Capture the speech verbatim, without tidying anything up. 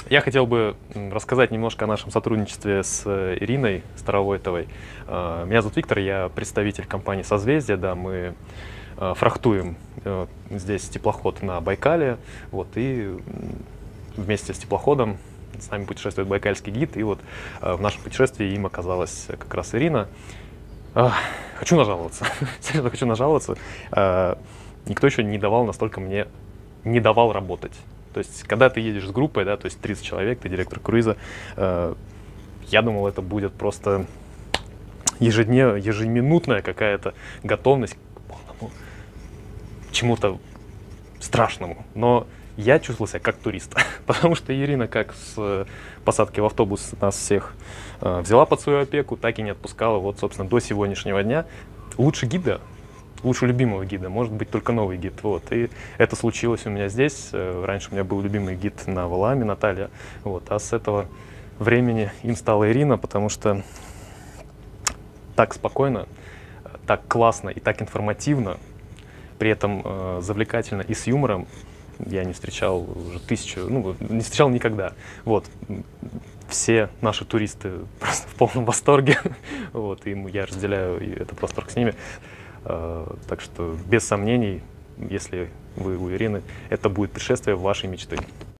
Я хотел бы рассказать немножко о нашем сотрудничестве с Ириной Старовойтовой. Меня зовут Виктор, я представитель компании «Созвездие». Да, мы фрахтуем здесь теплоход на Байкале, вот, и вместе с теплоходом с нами путешествует байкальский гид, и вот в нашем путешествии им оказалась как раз Ирина. Хочу нажаловаться, серьезно хочу нажаловаться. Никто еще не давал настолько мне, не давал работать. То есть, когда ты едешь с группой, да, то есть тридцать человек, ты директор круиза, э, я думал, это будет просто ежедневная, ежеминутная какая-то готовность к полному чему-то страшному. Но я чувствовал себя как турист, потому что Ирина как с посадки в автобус нас всех э, взяла под свою опеку, так и не отпускала, вот, собственно, до сегодняшнего дня. Лучше гида, лучше любимого гида может быть только новый гид. Вот. И это случилось у меня здесь. Раньше у меня был любимый гид на Валааме, Наталья. Вот. А с этого времени им стала Ирина, потому что так спокойно, так классно и так информативно, при этом э, завлекательно и с юмором я не встречал уже тысячу, ну, не встречал никогда. Вот. Все наши туристы просто в полном восторге. Вот. И я разделяю этот восторг с ними. Так что, без сомнений, если вы у Ирины, это будет путешествие вашей мечты.